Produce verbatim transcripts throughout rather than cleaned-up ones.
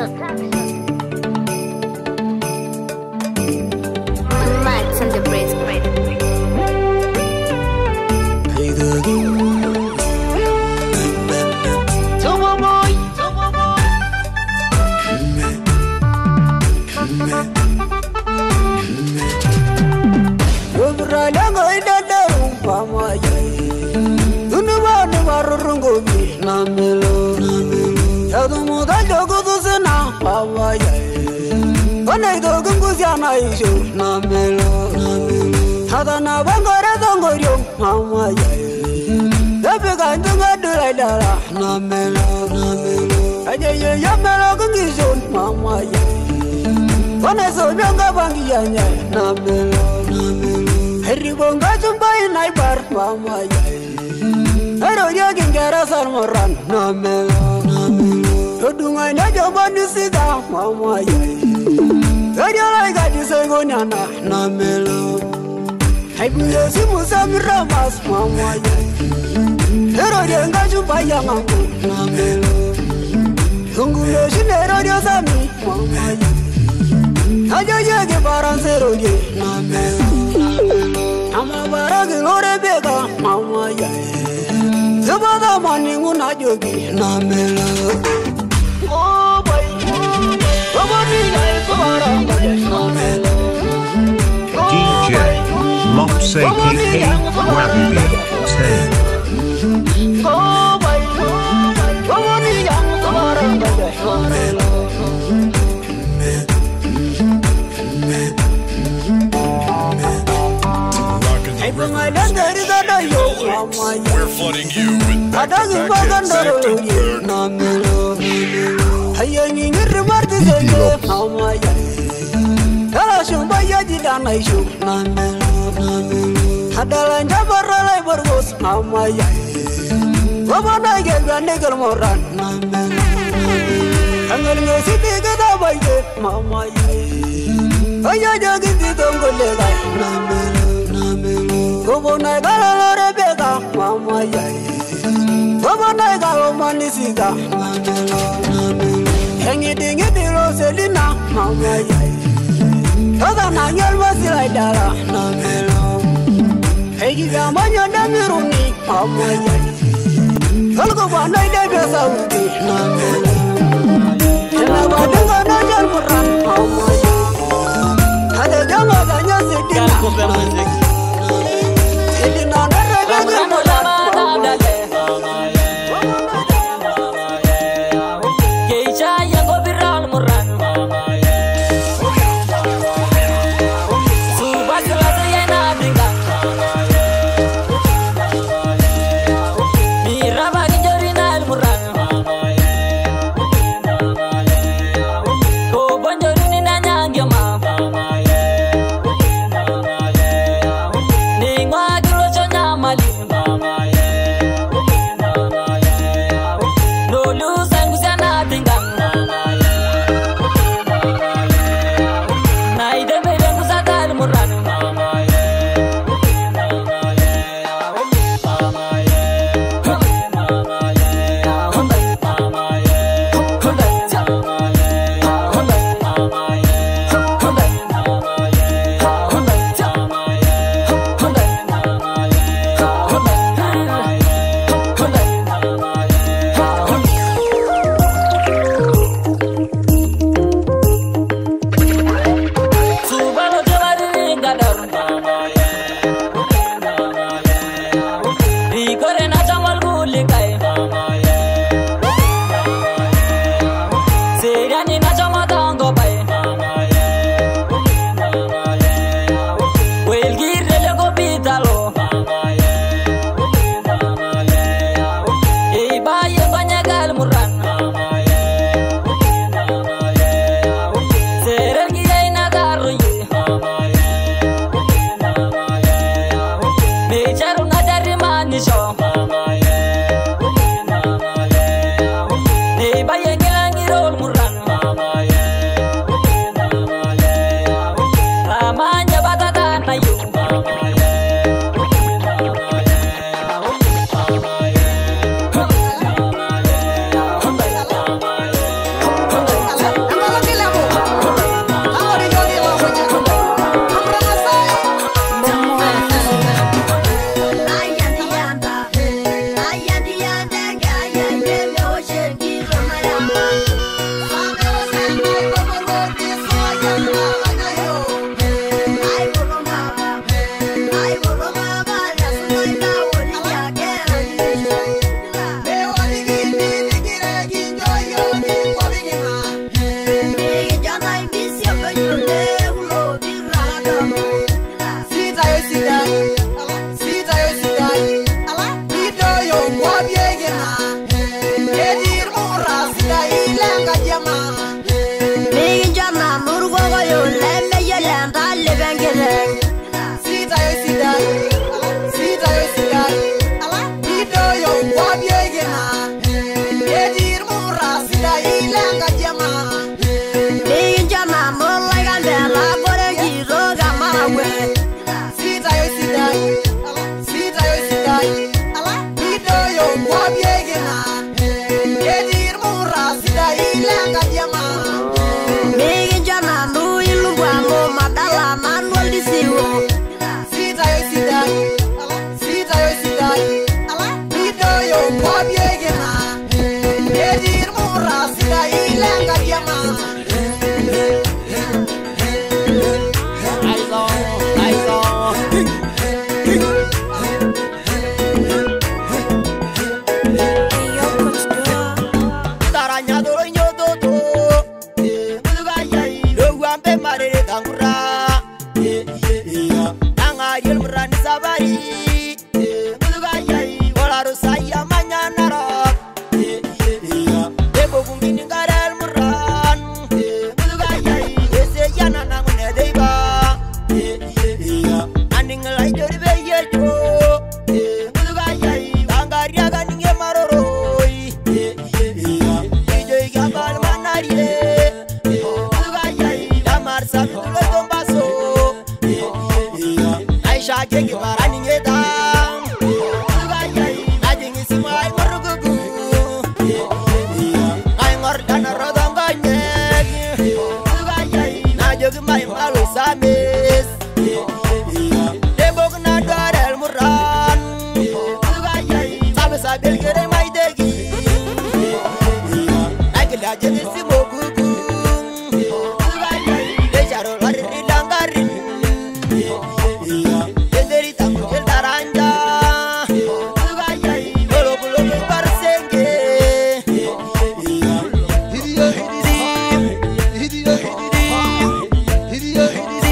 Production. Max and the Brace Bread. Tomo boy, Tomo boy. Yobralanga idada upama yai. Dunuwa ni marurungo bi namelo. Yadumu da jogo dusena upama yai. Kone do gungusiana isho namelo. Hadana bangore dongorio upama yai. Dabi kanjunga dulai dara namelo. Ajaye yamelo gungisho upama yai. Kone so byanga bangi yanya namelo. Heribonga jumbai naibar mama yai. Hero yogi ngara sarmoran namelo. Todunga na jobani sida mama yai. Hero lai gadi segonyana namelo. Haibuye simu samira mas mama yai. Hero yenga jumbai yangangu namelo. Tungulo shinero yosami mama yai. Aja yegi baransero ye namelo. Ama baragi lore bega mama yai. Zubada mani nguna jogi namelo. Oh boy, babani yai baranga namelo. D J Lopsy K K Wabi ten. Oh boy, babani yang baranga namelo. We're flooding you with back-to-back hits. Don't burn. Gobona gala rebeka mama yai. Gobona gala manisika namelo. Hengi dingi dilo selina mama yai. Toda na nyalwa silai dara namelo. Hegi gamanya damiruni mama yai. Kalgo bana ide besa uti namelo. Hela badanga na jalmuran mama yai. Hada jama ganya sedina. la belgere mai degi agila jeni simogu de charo la dilangari denderi tamu el taranja bolo bolo parsenge hidiyo hidiyo hidiyo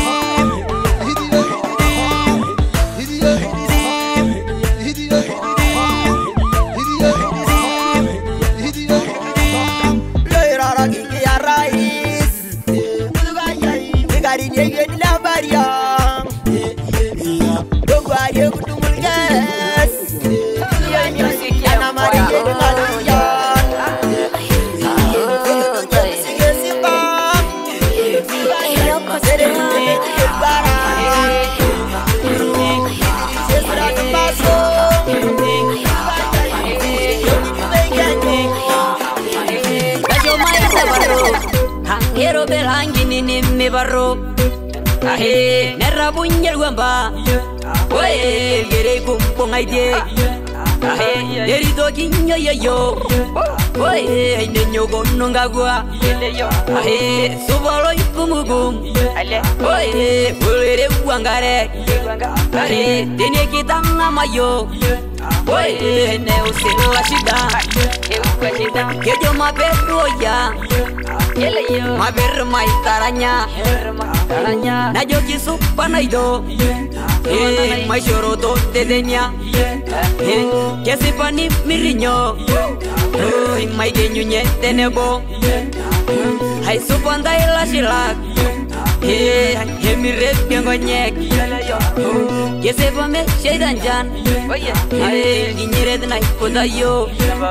Hero belangini nimme barro ahe nerra bunyel wamba oye gere kumpong aide ahe deri doginyo yo oye nenyo gonno ngagwa ahe subalo ikumugum oye bulere wangare ahe dene kitanga mayo oye ne usela shida kejo mabedo ya maber mai taranya taranya na joki supana ido eh mai shoroto dedenya eh que sepani mirinyo eh mai genyunye tenebo hai supanda ila silak eh hemire pengonyek que sepame shedanjan eh ginyere nai podayo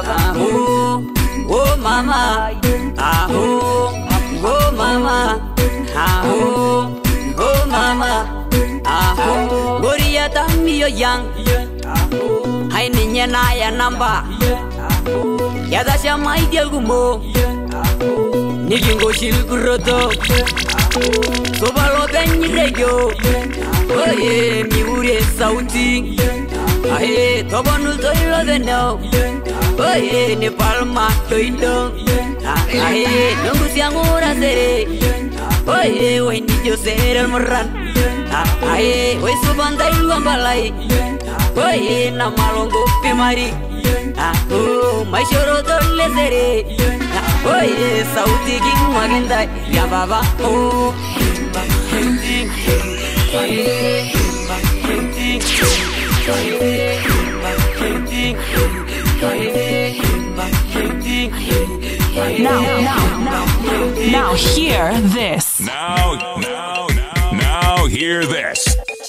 oh mama aho oh mama aho oh mama aho goria tamio yang hai ninya na ya namba ya da shama ideal gumo nigingo shilkuroto sobalo benyireyo oye mi ure sauti ahe tobonul toilo deno oye ne palma toilo ahe nungu siangura sere oye we ni yo sere el morran ahe we subanda iluan balai oye na malongo pimari oh mai shoro tolle sere oye sauti king magenda ya baba oh Now, now, now, now, hear this. Now, now, now, now, hear this.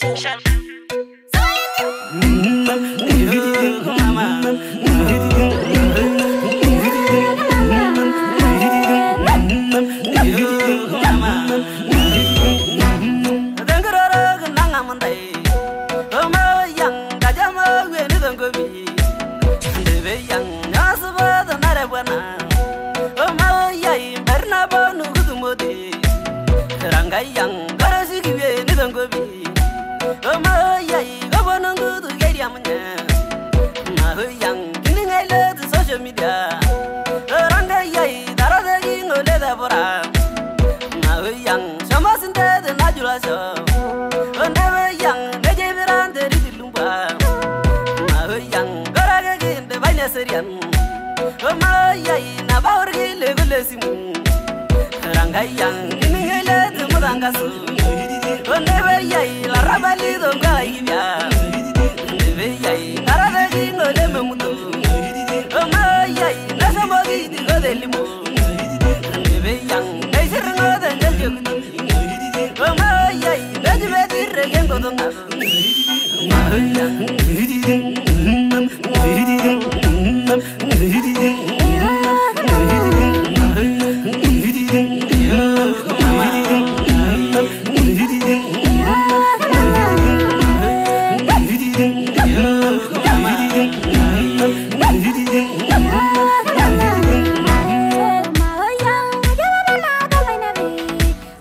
Yang garasi gibe ni donggobi Oma yai gabana ngudu gari amanya Ma yang kini ngaile tu social media Ranga yai darada gi ngole da bora Ma yang sama sinte de najula so Ona yang neje virante di dilumba Ma yang garaga gi de baile serian Oma yai na baurgi le gule simu Ranga yang kini ngaile Dangasu, onebe yai la rabali donga ibia, onebe yai narada dingo leme mundo, oma yai nasa mogi dingo delimo, onebe yang naisiringo dengal jogudu, oma yai najibe dirre gengo donga, oma yang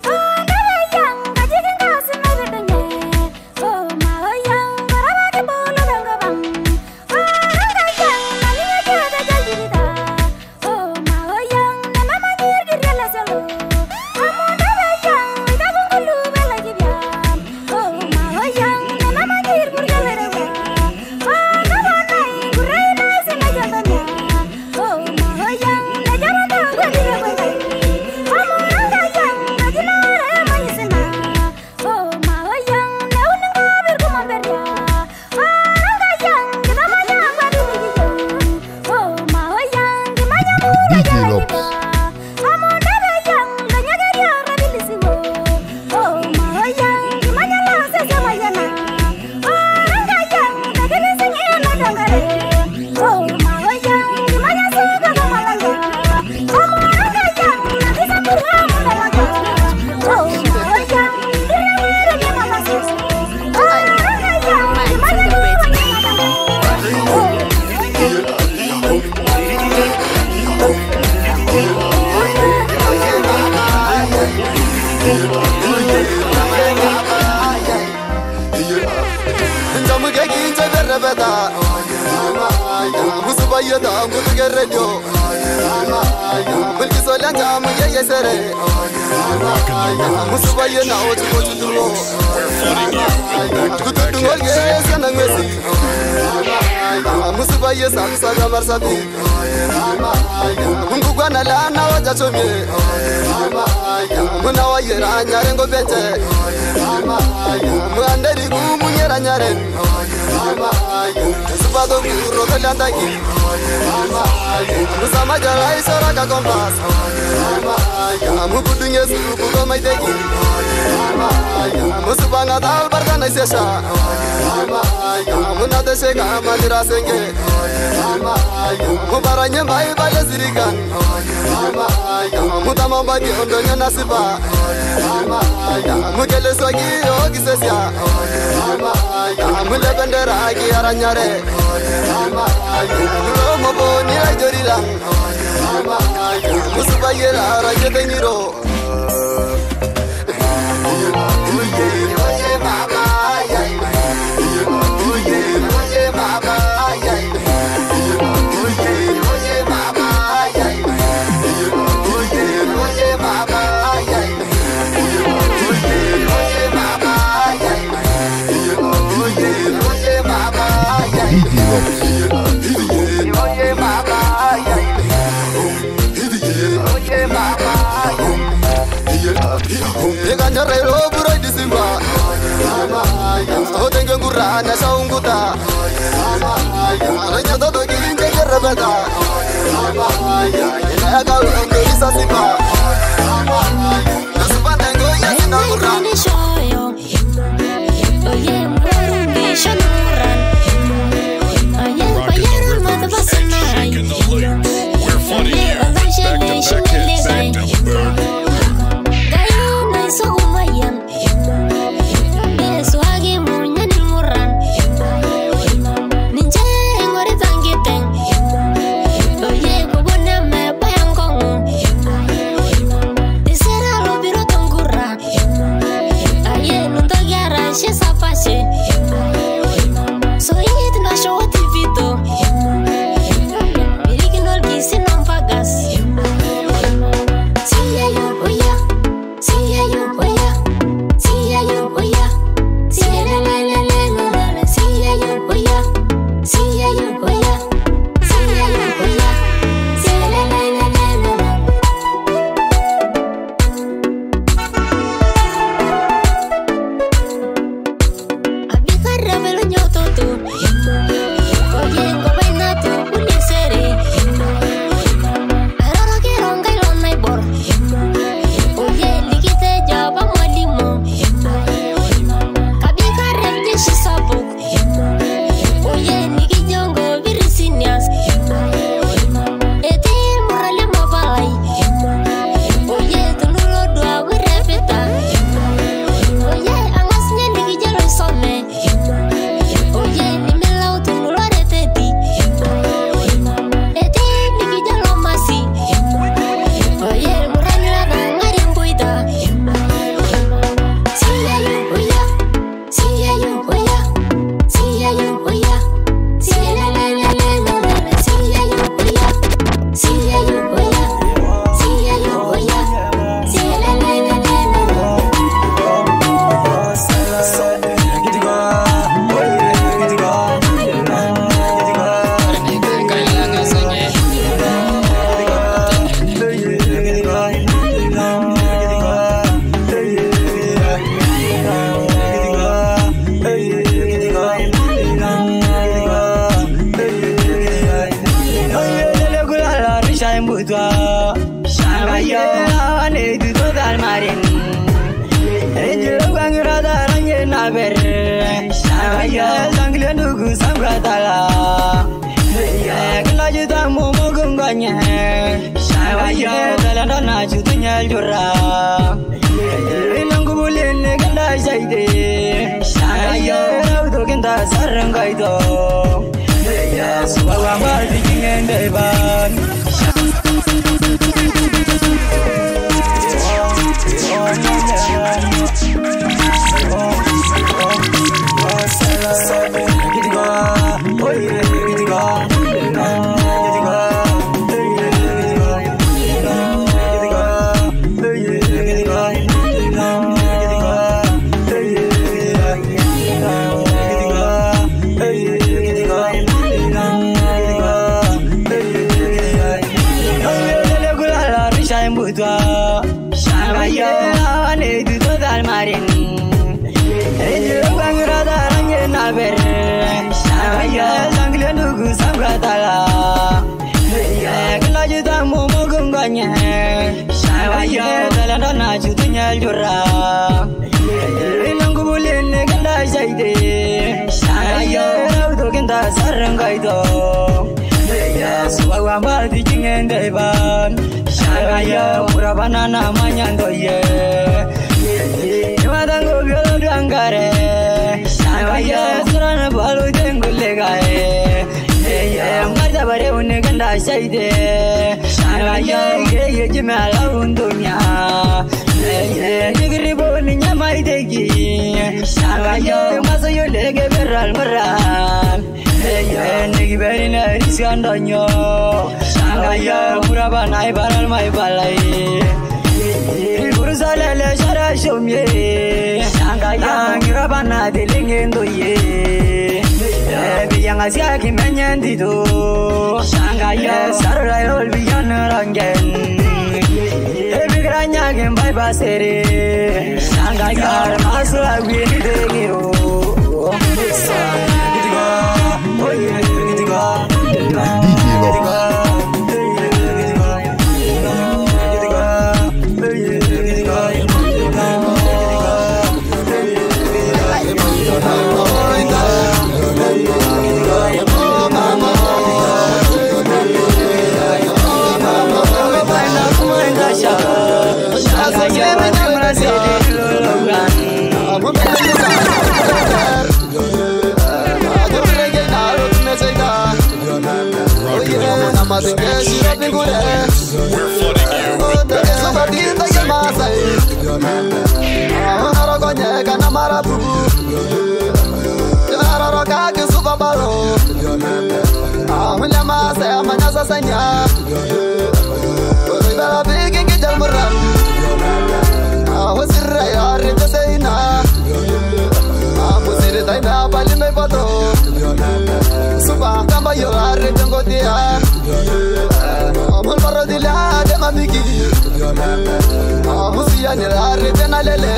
Oh, Oh, Ranya Shawaya Dalandana Judunya Jura Ilangu Bulin Ganda Jaide Shawaya Raudogenda Sarangaido Suwa Madi Jingen Devan Shawaya Murabana Namanya Doye Madango Biolo Angare Shawaya Surana Balu Dengulegae Marta bare unne ganda shaide Shawaya ye jimala undunya ye nigri boni nyamai degi Shawaya masayo lege beral maral ye nigi berina risandonyo Shawaya murabana ibaral mai balai Uruzalele shara shomye Shawaya ngirabana dilingendo ye Yang Asia kimenyandido Shangaya Sarai ol biyan rangen Ebigranya gen bay basere Shangaya masla wini degiro Gitiga Oh yeah Gitiga Gitiga We're flooding you with the Suba kamba yo arre tengo dia Amor barro di la de mamiki Amusia ni arre tena lele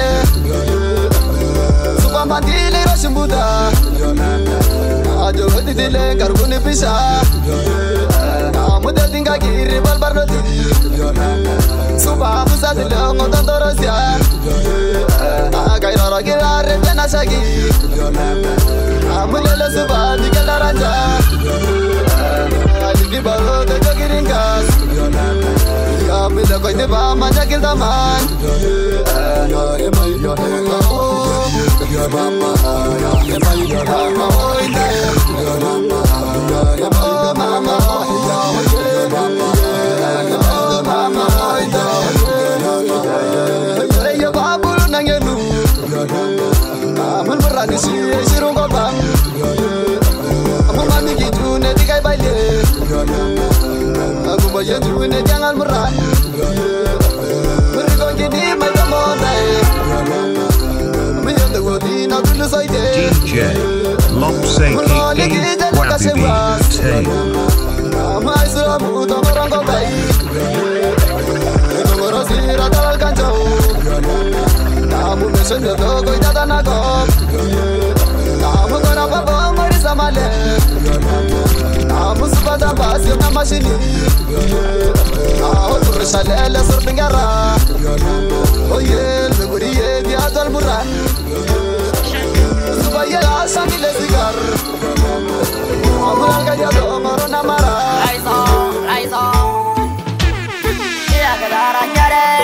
Suba mandile roshimbuda Ajo goti dile karbuni pisha Amuda tinga giri bal barro di Suba musa dile ngotan torosia Agai roro gira arre tena shagi Amulele suba dikela raja Aliki balo de jogiringas Ya bila koi de ba manja kil daman Ya emai ya emai Ya mama ya emai ya mama oine Ya mama ya emai mama ya mama ya mama oine Ya babulu nangenu Amal berani si sirung kobang Amal mami gitu neti kai baile Aku bayan june jangan meran Berikon gini mata modai Menyata godi na dulu saide D J Lopsy Wabi Tay Amai suramu tongorong kobai Tongorong sirah talal kancau Namu mesende logo jata nagom Namu kona babo mori samale Namu subada basi na mashini Namu turshale le sur bingara Oye zeguri ye di adal muran Subaya asami le sigar Namu alga jado maro namara Raiso, raiso Iya kedara nyaren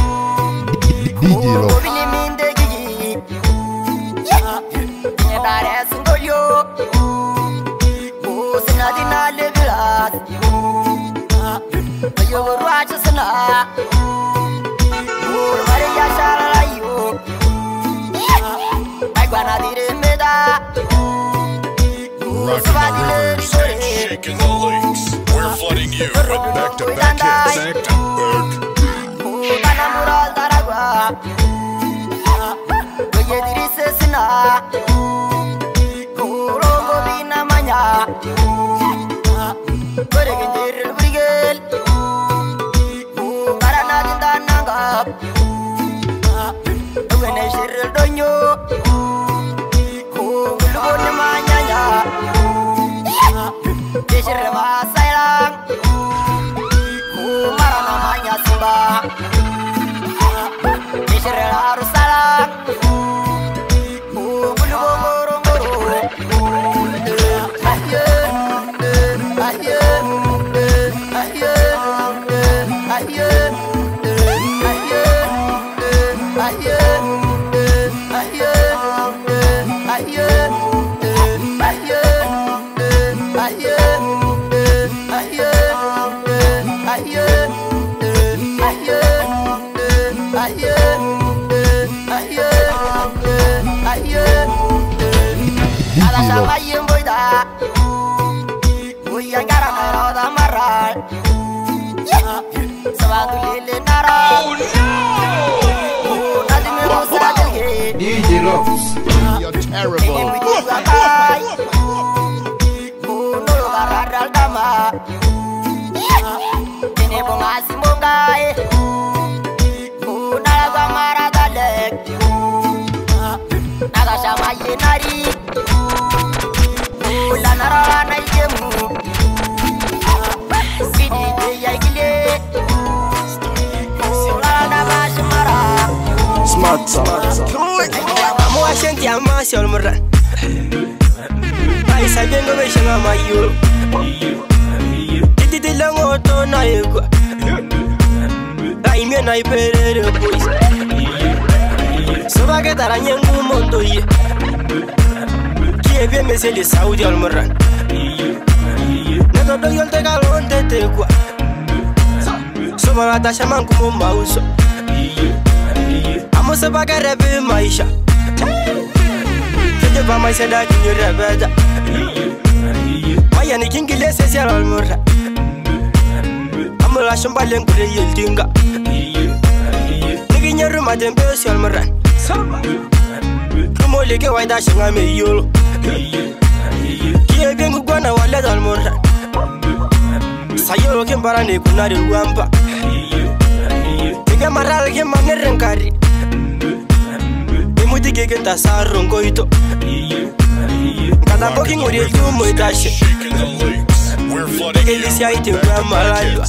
Oh, bini minde gigi Nyedare sungolyo Oh, sinadina lebilat Ayo ruacha sana Oh, maria shara rayo Ay guana dire meda Oh, sabadi le risore Shaking the lakes. We're flooding you with back-to-back hits. Back-to-back. Oh, kana mural daragwa Oye dirise sina Kurongo bina manya Kore genjir brigel Karana dinda nangap Wene shiril donyo Kulugo ni manyanya Deshir ma sayang Marana Roda Maral. Sabatu Lili Nara. Oh no! Nadime Rosa Delge. D J Lopes. You're terrible. Uno Garadal Dama. Ini bongasi mongai. Una Gamara Dalek. Naga sama Yenari. Ula Nara Naikemu. Sidi Yagile. Ula Naba Shimara. Smart, smart, smart. Amo ashanti amasi olmura. Ai sabengo beshanga mayo. Titi lango to na ego. Ai me na iperere boys. Soba que taranyengu mondo ye. Kie be meseli Saudi olmura. Neto do yolte galon tete kwa. Soba gata shaman kumo mauso. Amo soba que rebe maisha. Keje ba mai seda kinyo rebeda. Maya ni kingi lese sia olmura. Amo la shamba lengure yeltinga. Nigi nyeru matembe sia olmura. Kumo leke waida shinga me yolo. Kie bengu gwana wale olmura. Sayo ke barane kunari wamba. Tiga maral ke manerenkari. Imuti ke kenta sarongo ito. Kada boki ngori yumo itashi. We're flooding you. Elisia ite grandma live.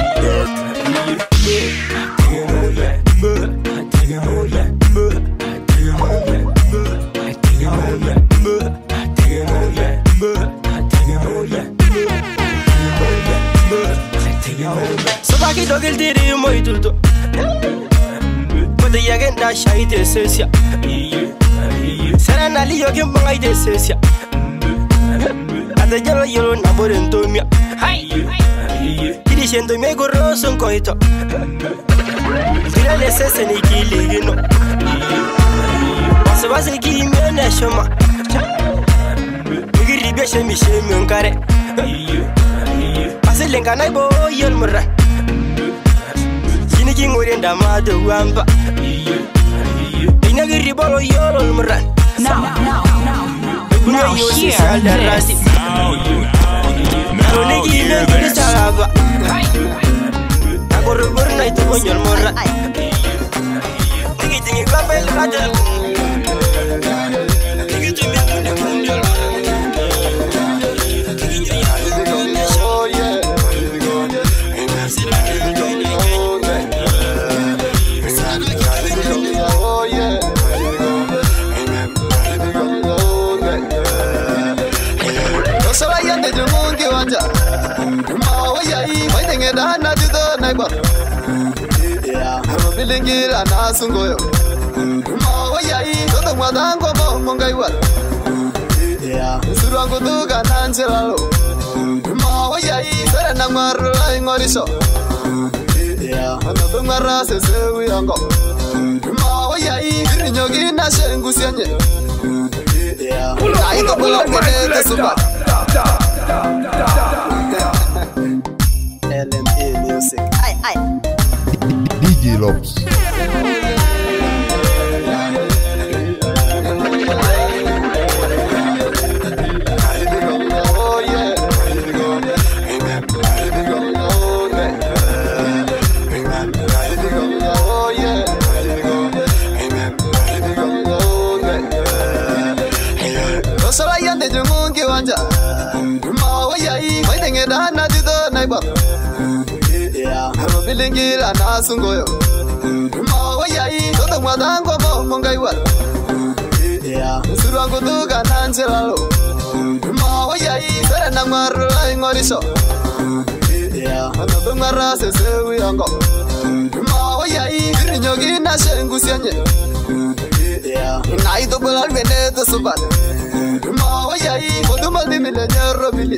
Sobaki dogel diri mo ituto. Pode yagenda shaite sesia. Serana liyo ke manga ite sesia. Ade jalo yolo na borentomia. Kiri shendo me goro son koito. Kira le sese ni kili no. Base base ki me na shoma. Kiri be shemi shemi onkare. Base lenga na bo yel mura. Kini ki ngore ndama de wamba. Ina kiri bolo yolo mura. Now, now, now, now, now hear this. Now, you, now, now hear this. Bilingira na sungoyo. Mawa yai toto mwadango mo mongai wat. Surango tuga nancheralo. Mawa yai sere nangmaru lai ngoriso. Anoto ngara sese uyango. Mawa yai nyogi na shengu sianye. Nai to bulo kene te suba. L M A music. Ay ay. D J Lopes. Bilingira na sungoyo. Mawa yai toto mwadango mo mongai wat. Surango tuga nancheralo. Mawa yai sere nangmaru lai ngoriso. Anoto ngara sese uyango. Mawa yai nyogi na shengu sianye. Nai to bulal vene to subat. Mawa yai koduma di mile nyero bili.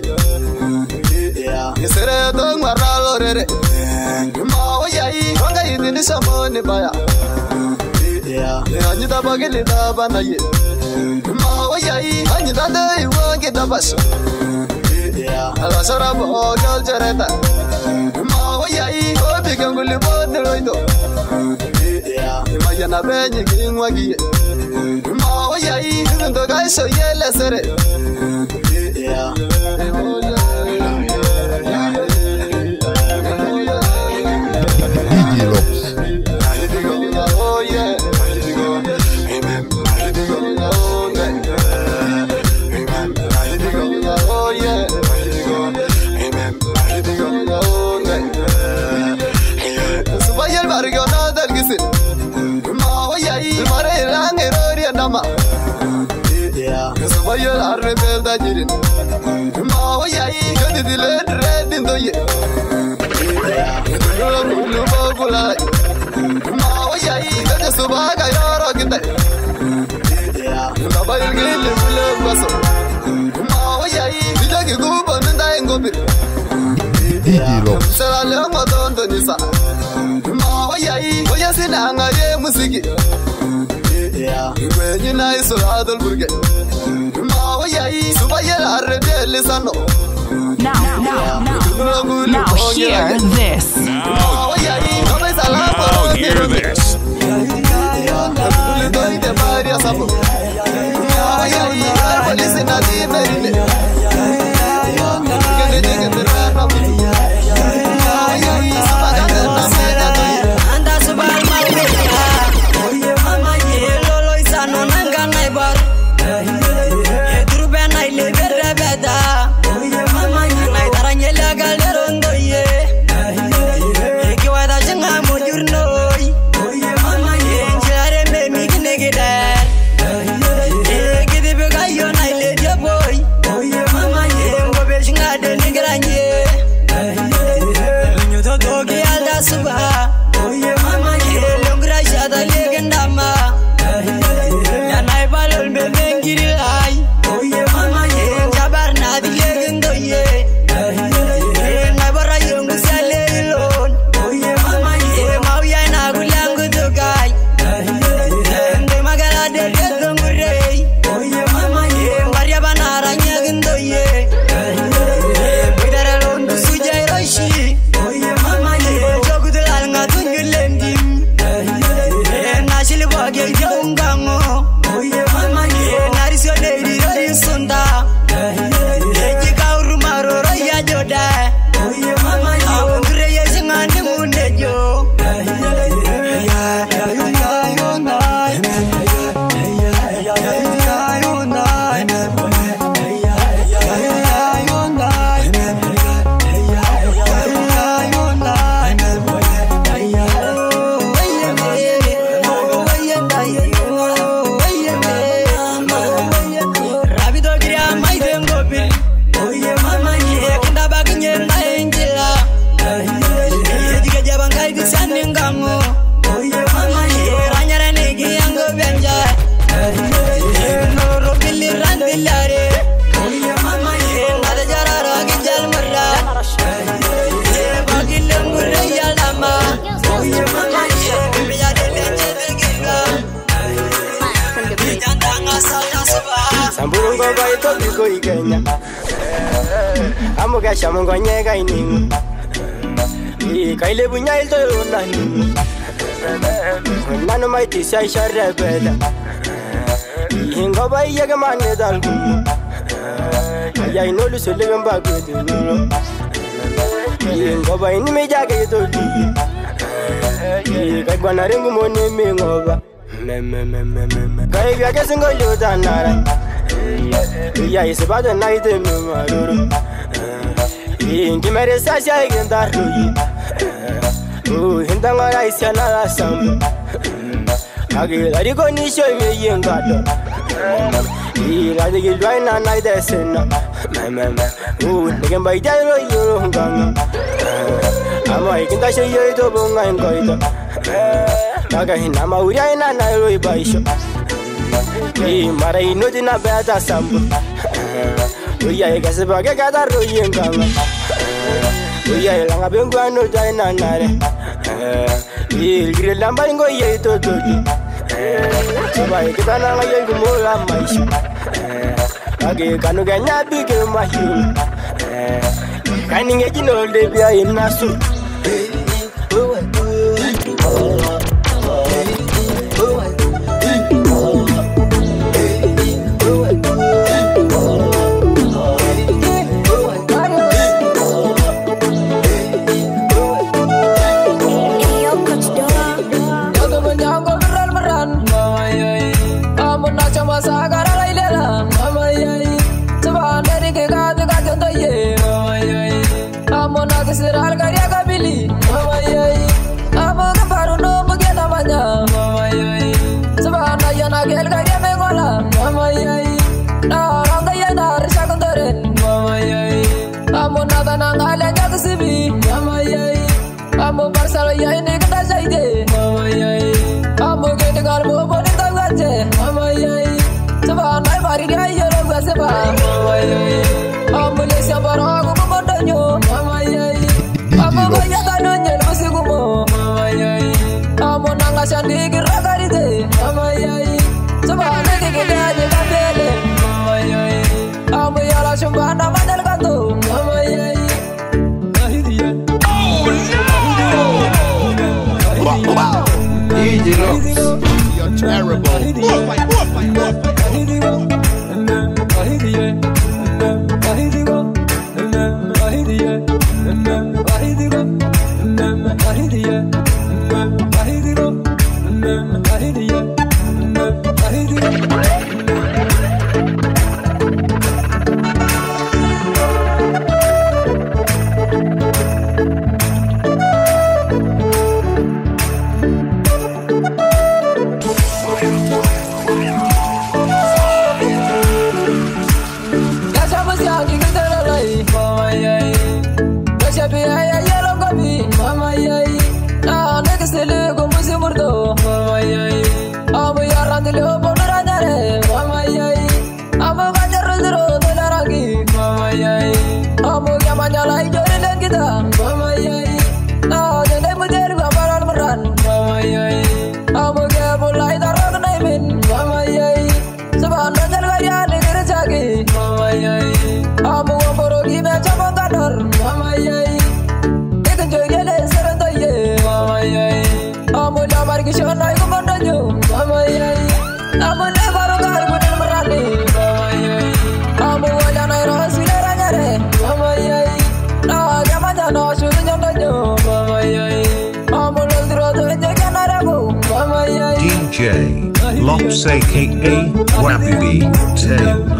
Sere to ngara lorere. Mawa yai wanga yini shamone baya. Anyita bagili da banaye. Mawa yai anyita dei wange da basho. Alasara bo gal jareta Ma wayai ko biganguli bo neloido Ma yana benyi kingwagi Ma wayai ndo gaisho yele sere Sobayel arrebel da jirin Ma wayai kadi dile red indoye Dulu mulu bagulai Ma wayai kadi subaga yoro ginde Sobayel gile mulu baso Ma wayai bijagi gubo nda ngobir Sera lengo dondo nisa Ma wayai oyasina ngaye musiki When you nice or other burger, Ma wayai subayel arrebel lisano. Now, now, now, now, hear this. Now, now hear this. Amuga shamungo nyega iningu Kaile bunya ilto yona ningu Nano maiti sai sharre beda Hinga bai yaga mane dalgu Ya inolu sele mba kudu nuro Hinga bai ni me jaga yito di Kai bana ringu moni me ngoba Kai biaga singo yuta nara Ya isibada naide me maruru Ingi mere sasha igendaru Uh, hindanga raisya na sam Agila riko nisho ime yengado Ila digi lwaina na idesena Uh, negemba idayro yoro hunganga Ama ikinta she yoito bunga ingoito Naga hinama uria ina na iro ibaisho Mara inoti na beta sambu Uya ikasi bage kata ro yenganga Uya ilanga bengu anu jaina nare Ilgire lamba ingo ye to toji Soba ikita nanga ye kumula maisha Agi kanu ganya bige mahiru Kani ngeji no de bia inasu. Seral karya kabili, mama yai. Amo kaparu no mungkin namanya, mama yai. Sebab naya nagel karya mengolah, mama yai. Na orang kaya dar sakuntoren, mama yai. Amo nada nangale jaga sibi, mama yai. Amo barsal yai ni kata saide, mama yai. Amo kete kalbo bonin tawaje, mama yai. Sebab naya mari dia yoro gaseba, mama yai. Amo lesa barang aku memodonyo, mama yai. Amo kaya kanonye musigumo, mama yai. Amo nanga sandi kirakarite, mama yai. Sabana dikidanya kabele, mama yai. Amo yala shumbana mandal kanto, mama yai. Ahidiye. Oh no! D J Rocks, you're terrible. Oh my, oh my, oh my. Ahidiye. Ahidiye. Ahidiye. Ahidiye. D J Lops aka Wappy B ten.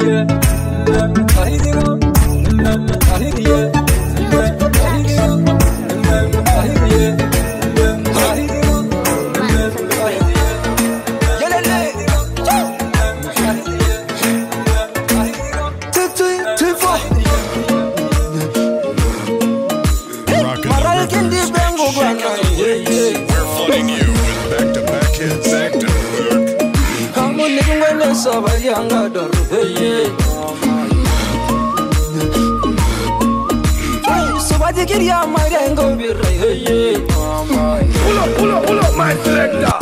Pull up, pull up, pull up, my selector.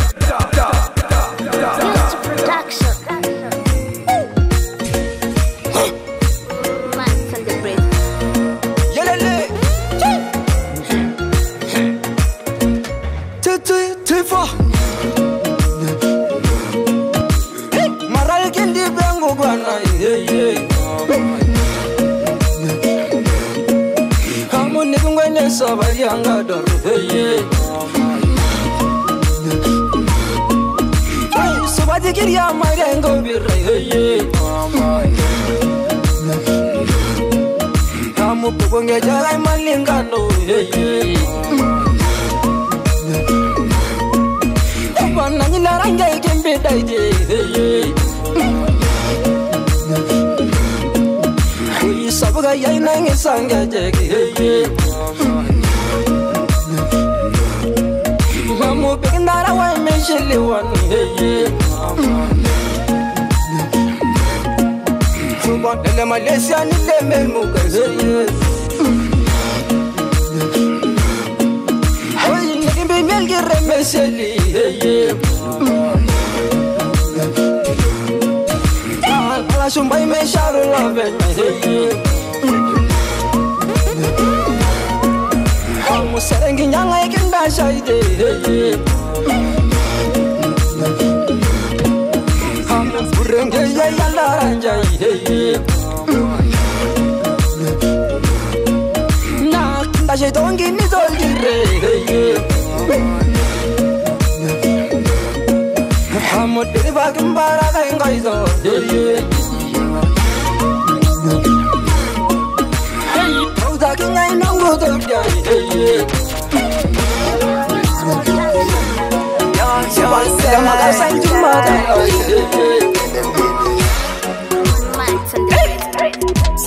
Malaysia ni le memu kaze Hoy ni be mel gere meseli Ala shumbai me sharu la ve Serengi nyanga ikinda shaide Burenge ya yala njai Na kinda shedongi nizolgire Muhammad deriva kimbara kaingaizo Tauza kingai nango dolgai Sama kasang cuma Max on the break.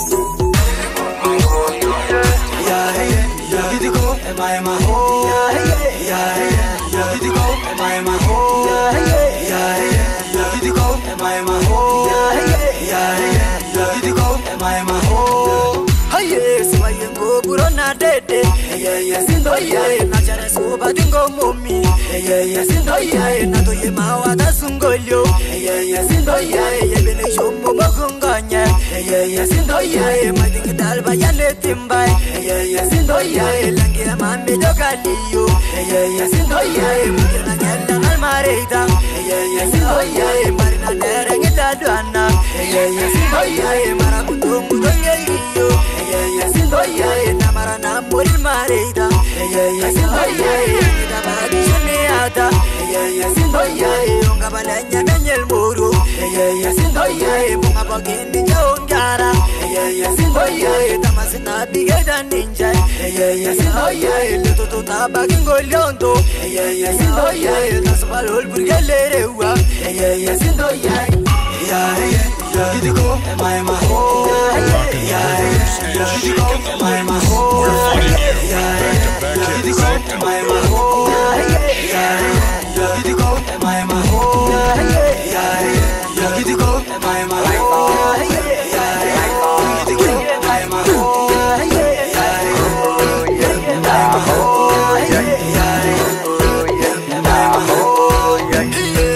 Am I my home? Yeah, yeah. Did you go? Am I my home? Yeah, yeah. Did you go? Am I my home? Yeah, yeah. Did you go? Am I my home? Hey, so I go burona dede. Yeah, yeah. Sindo yeah, na jara so badingo mommy. Yeah, yeah. Sindo yeah, na to ye mawa da sungolyo. Yeah, yeah. Sindo yeah, ye bene shomo magunganya. Yeah, yeah. Sindo yeah, mading dalba ya letimba. Yeah, yeah. Sindo yeah, langi mame jogaliyo. Yeah, yeah. Sindo yeah, mukena nyanda almareida. Yeah, yeah. Sindo yeah, marina nere ngidadwana. Yeah, yeah. Sindo yeah, marabundo mudongeliyo. Yeah, yeah. Sindo yeah, namara namuri mareida. Yeah, yeah. Sindo yeah, ngidabadi shuniata. Yeah, yeah. Sindo yeah, ongabalanya menyel muru. Yeah, yeah. Sindo yeah, bunga bagindi jongara. Yeah, yeah. Sindo yeah, tamasina bigeda ninja. Yeah, yeah. Sindo yeah, luto tabagingo lyondo. Yeah, yeah. Sindo yeah, tasbalol burgelerewa. Yeah, yeah. Sindo yeah. Yeah, yeah. Did you go? Am I my home? Yeah, yeah. Did you go? Am I my home? Yeah, yeah. Did you go? Am I my home? Yeah, yeah. Did you go? Am I my home? Yeah, yeah. Did you go? Am I my home? Yeah, yeah. Did you go? Am I my home? Yeah, yeah. Am I my home? Yeah, yeah. Am I my home? Yeah,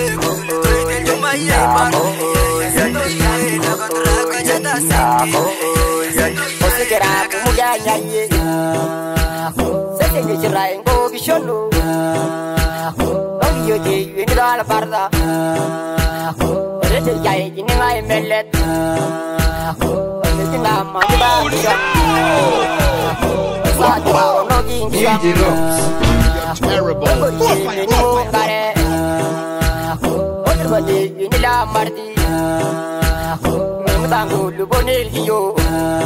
Tangulu bonelio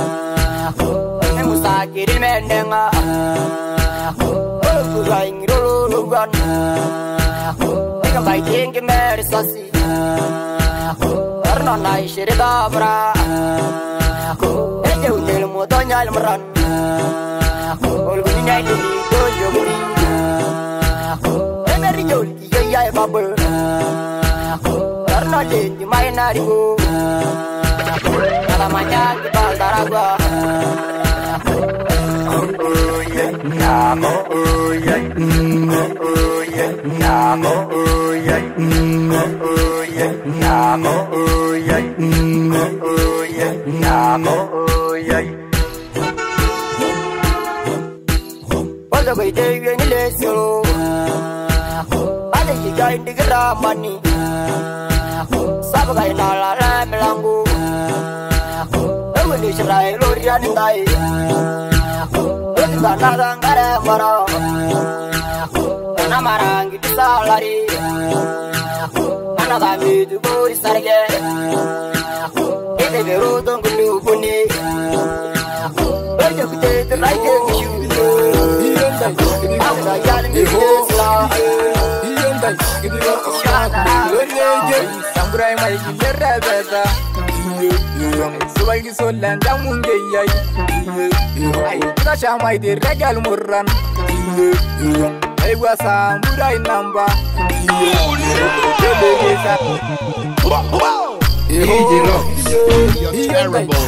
Musakiri menenga Olaing rulugan Ika baiting kemersasi Karena naik syirida bra Eje unil motonya ilmeran Olgunya duni dojo muri Emeri jol iyo ya babel Karena lenji main narigo Namanya kita daragwa Oh yeah, namo oh yeah, oh yeah, namo oh yeah, oh yeah, namo oh yeah, oh yeah, namo oh yeah. Pada bayi yang lesyo, ada juga yang digeramani, sabagai nala melanggu. Di serai lorian indai Udah nadang ada marah Karena marang gitu salari Karena kami itu buri sarge Kita beru tunggu lupuni Berjauh kita terai ke kisyu Aku dah jalan di Islam Samburai mai gilera beta Subai solan jamun geyai Ai kita shamai de regal murran Ai gua samburai namba You're terrible.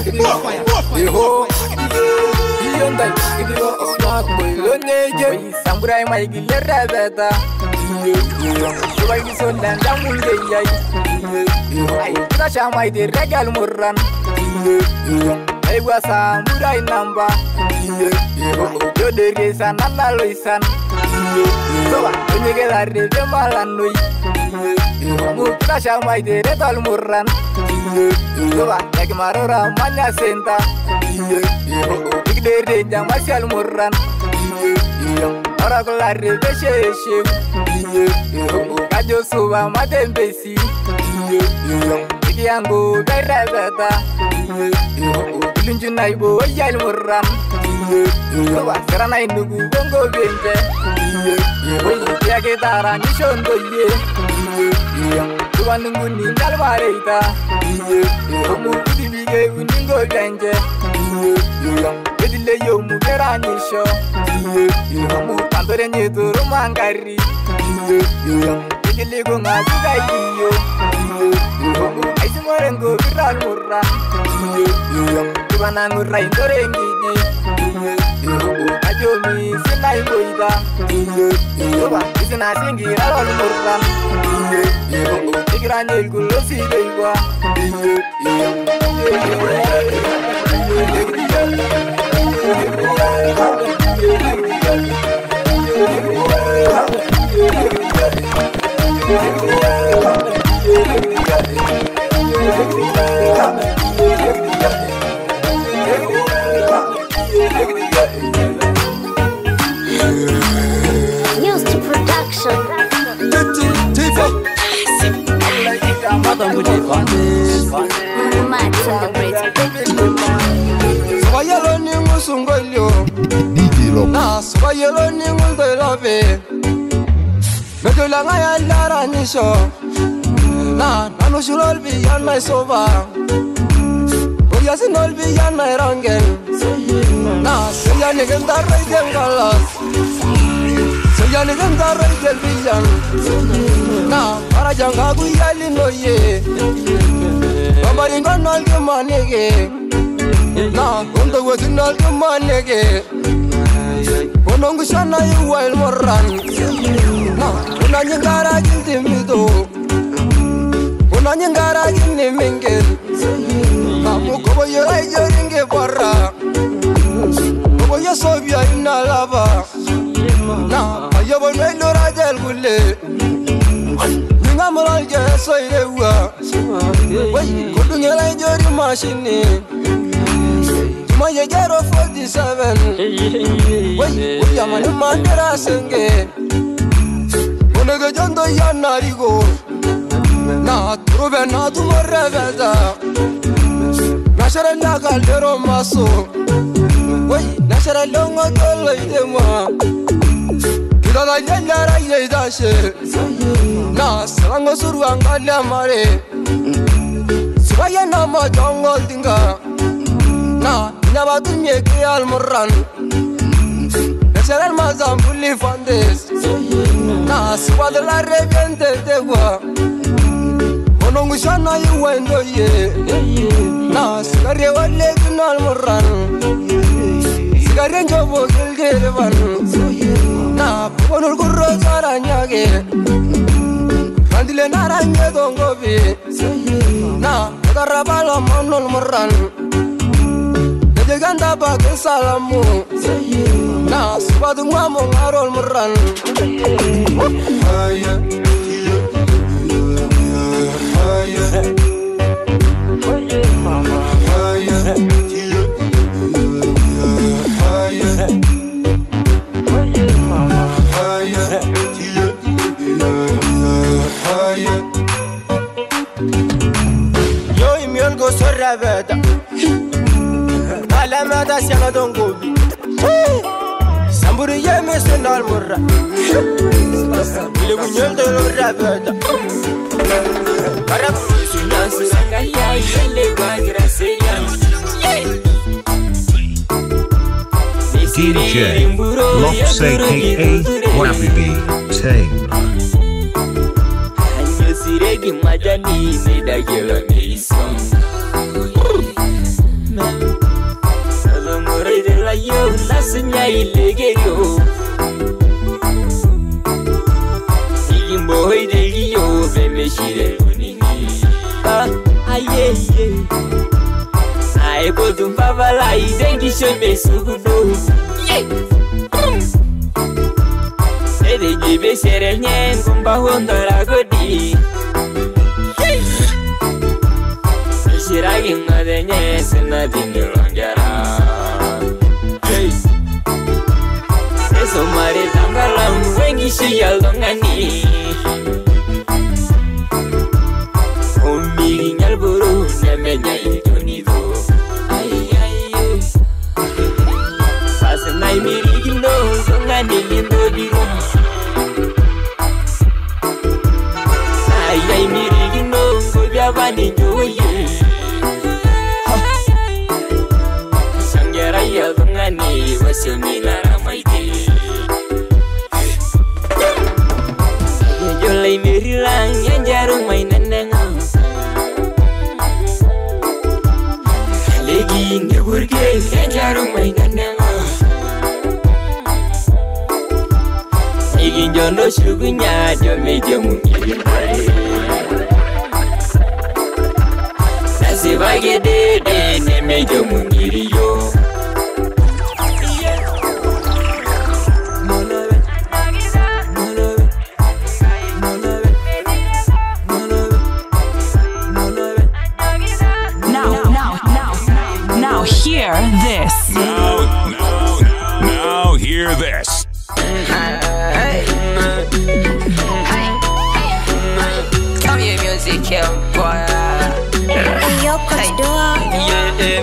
Samburai mai gilera beta Subai solan jamun geyai Ai kita shamai de regal murran Ewa sambura inamba Jode resan nana loisan Soba Onyege la rebe malanoi Mukta shamai tere tol murran Soba Nek marora manya senta Ikde renjang masyal murran Ora kula rebe sheshe Kajo suba matembesi Yangu gairabata Lunju naibo yal murran Soba serana indugu bongo bente Ya ketara nishondo ye Tuwa nungu nindal mareita Omu kudi bige uningo bente Edile yo mugera nisho Omu pantore nyeturu mangari Edile go ngabuga iyo Aisi morengo viral murran Tubana ngurra indore ngiji Ajomi sinai boida Tuba isina singi rarol murran Ikran el gulo si deigwa Used to production. Max on the bridge. Swayelo ni musungolyo Na swayelo ni nguldoilobe Medola ngaya lara nisho Na nanu shulol biyan may soba Oya sinol biyan may rangen Na siya ni ganda rayel galas Siya ni ganda rayel biyan Na para janga guyali noye Mamaringa nal kemanege Na kondo wetin nal kemanege Onongu shana yuwail morran Na unanyengara jintimido Unanyengara jini mingil Na mukobo yera ijoringe barra Kobo yesobia inalaba Na ayobo nwelo rajel gule Ninga moral jeso ilewa Wey kudungela ijori mashini Tuma yejero forty-seven Wey uyama ni mandera senge Onege jondo ya narigo Na turube na tumore beza Nashere na kaldero maso Wey nashere longo tolo idema Kidala yenyara ile idashe Na salango suru angali amare Siwaya na majongo dinga Na nyabatu nyeke almurran Nashere almazambuli fandes Na siwada la reviente tegwa Onongu shana yuwendo ye Na sigare wale kinal murran Sigare njobo gilgere van Na ponul kurro zara nyage Kandile nara nye dongobi Na karabala monol murran Dejeganda bakin salamu Na subadu ngamo ngarol murran Aya Yo imion go sorra beta Ala mata siama dongobi Samburu yeme sonal murra Ile bunyol de lo rabeta Para sunan susanga ya ile guagra seyan D J Lops aka Wabi Tame Siregi majani sidagela meison Salo more de la yo nasinya ilegero Ilimbo de yo bemeshire unini Ah aye ye Ai Ebo tumpava la idengi shome sugudu. Ede jibe serenyen kumba hondora godi. Shiragi madenye senadini longjara. Eso mare tangalam wengi shiyal dongani. Omiri nyalburu nemenya itonido. Ay ay. Pasenai miri gindo dongani lindo biru. Ay ay miri gindo kojabani joye. Sangyara ya dongani wasumila ramaiti. Jolai miri lang yang jarum mainan nengam. Lagi ngeburge yang jarum mainan nengam. Igin jono sugunya jome jamu ngiri. Nasi bagi dede neme jamu ngiri yo. Hear this. Now, now, now hear this. Come here, music, yo, boy. Yo, Coach Dua. Yeah.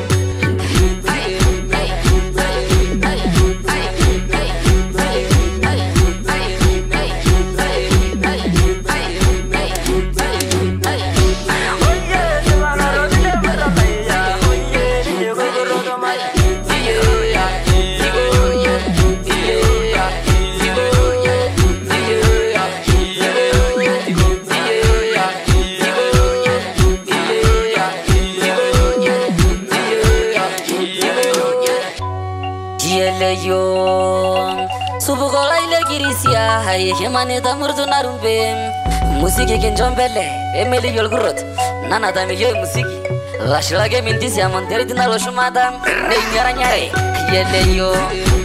Subu kola ile kirisia hai hemane tamurtu narumbe musiki kinjombele emeli yolgurut nana tamiyo musiki lashilage mintisi amonteri tinalo shumada ne nyara nyare yele yo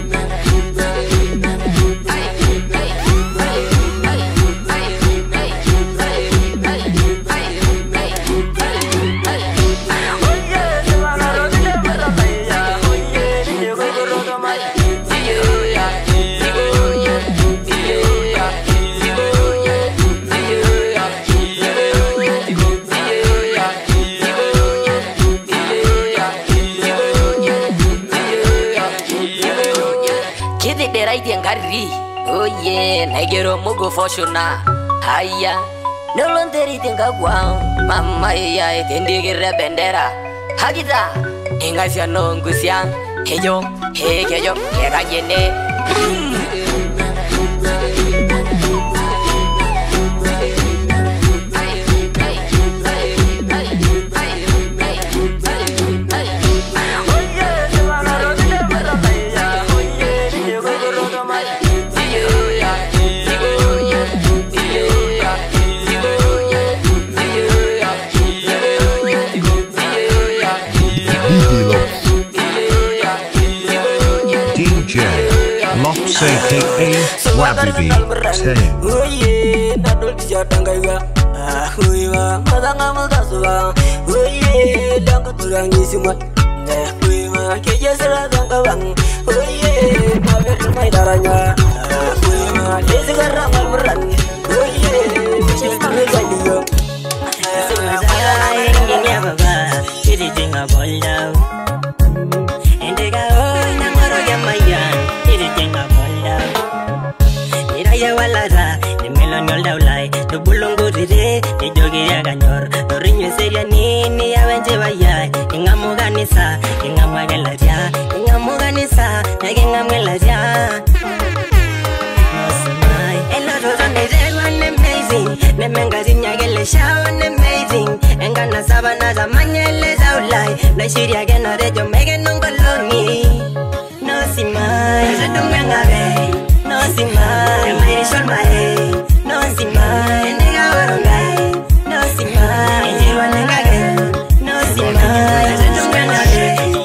oh yeah, negero mugo foshuna. Haya, no lonteri tenga guau. Mama ya etendigire bendera. Hagita, ingasia no ngusia. Heyo, he heyo, hega yene. A K A Wabi ten. Oh yeah, nadol kisya tangaiwa. Ah, huiwa, madanga multaswa. Oh yeah, dangu turangi simwa. Eh, huiwa, keja sera tangawang. Oh yeah, maver mai daranya. Ah, huiwa, desi garra malmuran. Oh yeah, bishes kami galiyo. Saya ingin ya baba, jadi tinggal bolau. Endega oi namoro yamayan, jadi tinggal bolau. Ya walara, de melon yol daulai, de bulongo ride, de jogi ya ganyor, do rinyo seria nini ya wenje waya, inga muganisa, inga magelaria, inga muganisa, inga magelaria. Nosamai, elo rozan de rewan amazing, ne mengazi nyagele shawan amazing, enga nasaba na zamanyele daulai, na shiria gena rejo mege nongolongi. Nosimai, zedumengave. No si mai, mai rishon mai. No si mai, nega warongai. No si mai, enjirwa nengage. No si mai, zedumengage.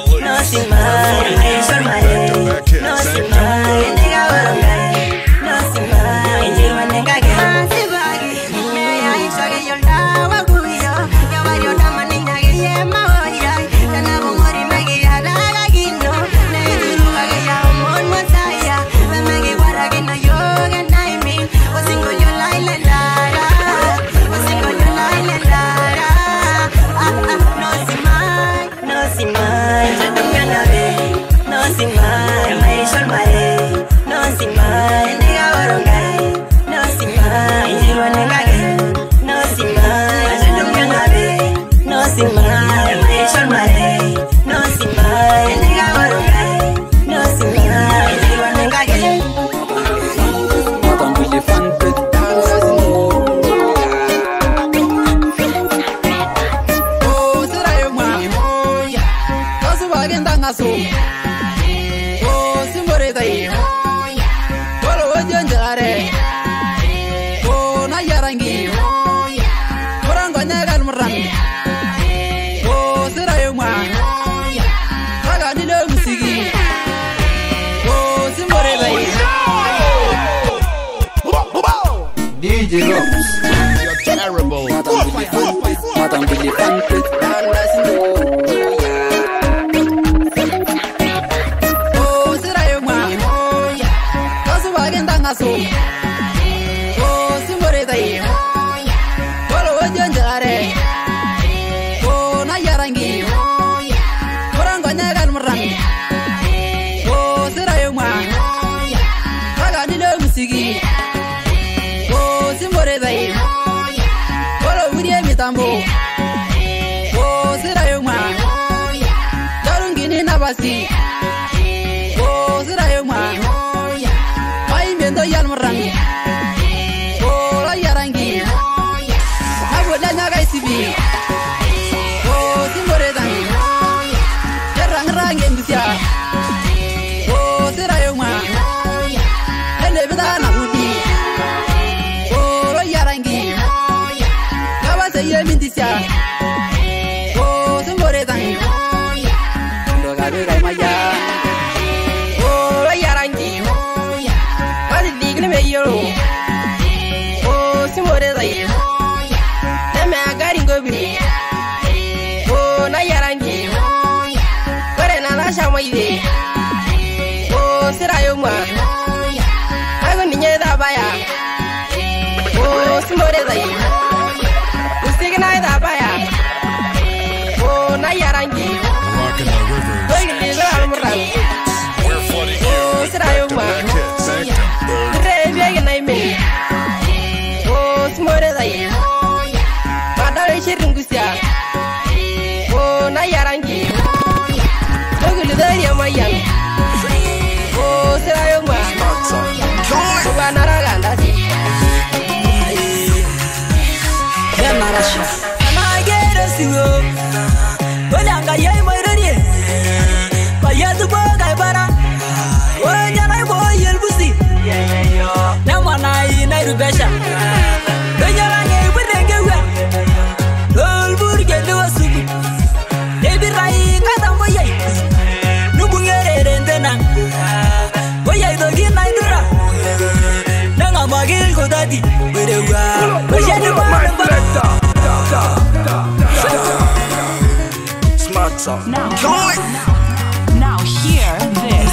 D J Rops. You're terrible. Madam Billy Pancake. Oh, Sirayo ma. Kasu wagen tangaso. Oh, Simore dai. Walo wajen jare. Oh, na yarangi. Orang gonya kan merang. Oh, Sirayo ma. Kaga ni lo musigi. Oh, Simore dai. Walo wuriye mitambo. Oh, Sirayo ma. Jarungini nabasi. Oh, Sirayo ma. Mai mendo yal merang. Oh, la yarangi. Nago danya kai sibi. Oh, Simore dai. Rang rang embisia. Oh, Sirayo ma. Ele bida na mudi. Oh, la yarangi. Kabase yemindisia. Oh, Simore dai. Ndo gabe kai maya. Oh, la yarangi. Bali digne me yoro. Oh, Simore dai. Eme agari ngobi. Oh, na yarangi. Kore na na shamaide. Oh, Sirayo ma. Ago ninye da baya. Oh, Simore dai. Ustigna da baya. Oh, na yarangi. Rocking the rivers. Oy ni la almurang. We're flooding you Oh, with Sirayo ma. back-to-back hits. Sanctum. Re biya na ime. Oh, Simore dai. Madare shirin gusia. Oh, na yarangi. Ogulu dai ya mayan. Oh, Sirayo ma. Kuba naraganda si. Ya narasha. Na gero siwo. Olanga yai moironi. Bayatu boga bara. Onya na boy elbusi. Na mana ina rubesha. Donya range burenge wa. Dol burge do sugu. Debi rai kata moyai. Nubungere rendena. Moyai do gina idura. Nanga magil ko dadi. Berewa. Bajadu mana bara. Smart song. Now, now, now hear this.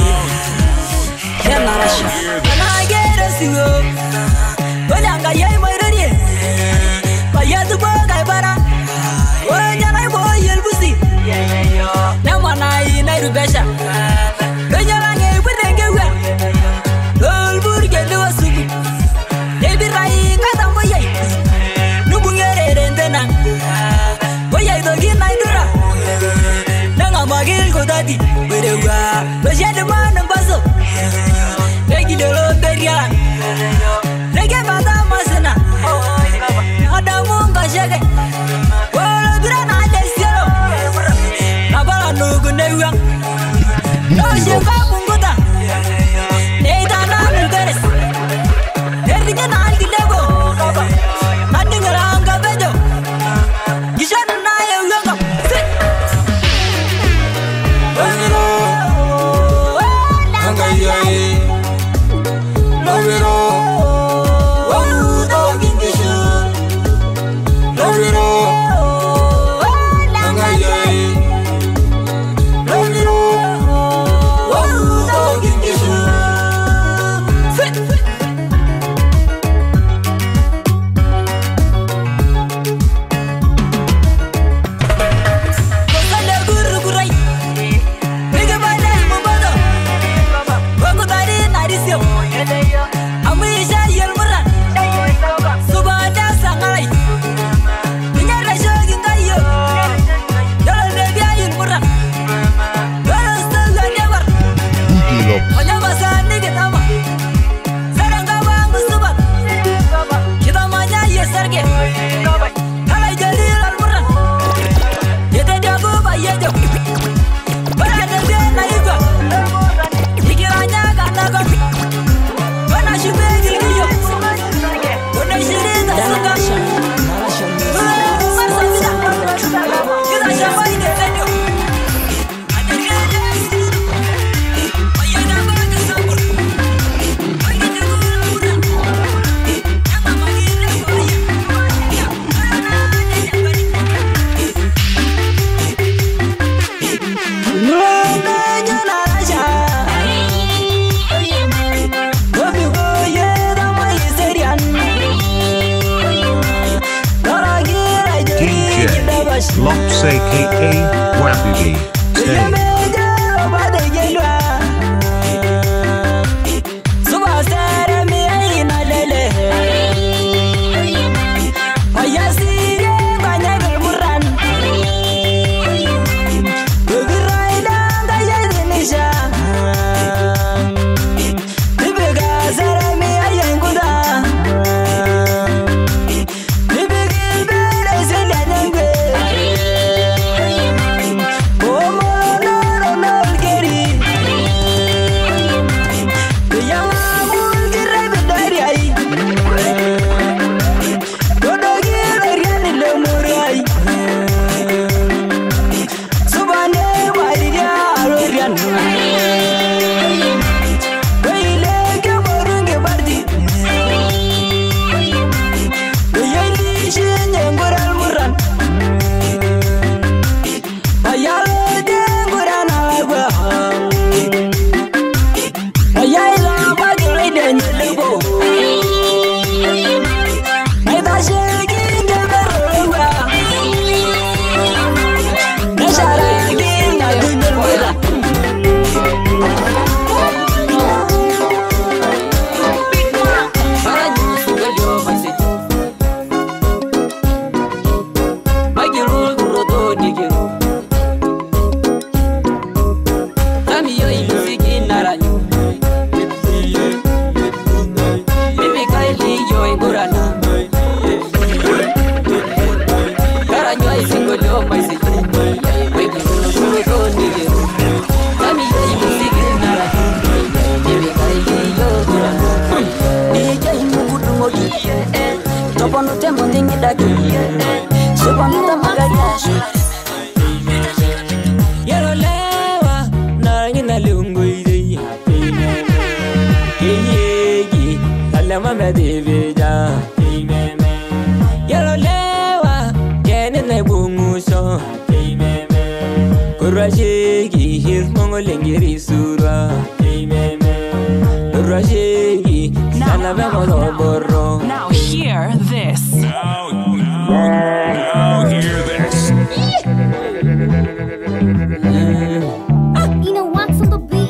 Ya narasha. Na gero siwo. Olanga yai moironi. Bayatu boga bara. Onya na boy elbusi. Na mana ina rubesha. Donya range burenge wa. Dol burge do sugu. Debi rai kata moyai. Nubungere rendena. Moyai do gina idura. Nanga magil ko dadi. Berewa. Bajadu mana baso. Legi dolo beria. Legi bata masena. Ada munga shage. Wala dura na desero. Nabala nugu newa. No shaka munguta. Neita na nugares. Erdinya na algilego. Mandingara anga bejo. Gishanu na yewanga. Sit. Anga yai. Lovero. Oh, dogin gishu. Lovero. Anga yai. Lovero. Oh, dogin gishu. Sit. Kosanda guru gurai. Bega bada mumado. Boko tari narisyo. Amisha yelmuran. Subada sangalai. Binyara shogi kayo. Dolo nebia yelmuran. Dolo stoga never. Onya basani kitama. Saranga wangu subak. Kita manya yesarge. Kalai jadi almuran. Yete jago bayejo. Bada nebia na igo. Dikiranya kanagon. Lops aka Wabi B. Say. Now hear this. Now, now hear this. You know what's on the beat?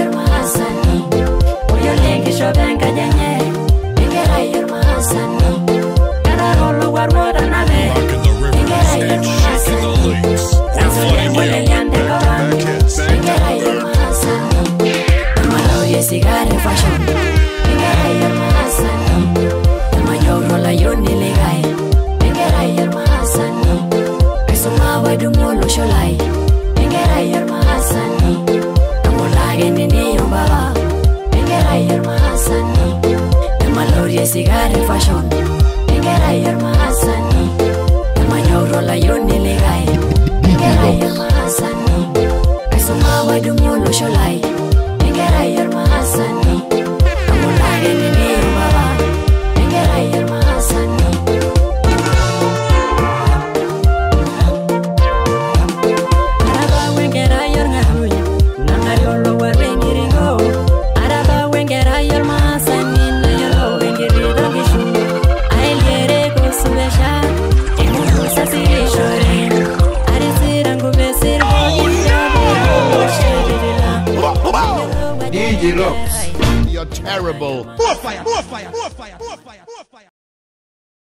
Yo le que yo venga ya, venga a ir más a mí. flooding you with back hits. Sigare fashion, ingera yer mahasani. Mayoro la yoni legai, ingera yer mahasani. Esuma wadu molo sholai, ingera yer mahasani. Amolage nini yombaba, ingera yer mahasani. Malori sigare fashion, ingera yer mahasani. Mayoro la yoni legai, ingera yer mahasani. Esuma wadu molo sholai. Ingera yer mahasani, amulage nini baba. Ingera yer mahasani. Araba wengera yer ngaruy, nangayolo warengiringo. Araba wengera yer mahasani, nayolo wengiri dangishu. Aeliere kosubesha, imuhu sasiri shore. Arisira ngubesir boyisha, shirila. D J Rocks. You're terrible. More fire, more fire, more fire, more fire, more fire.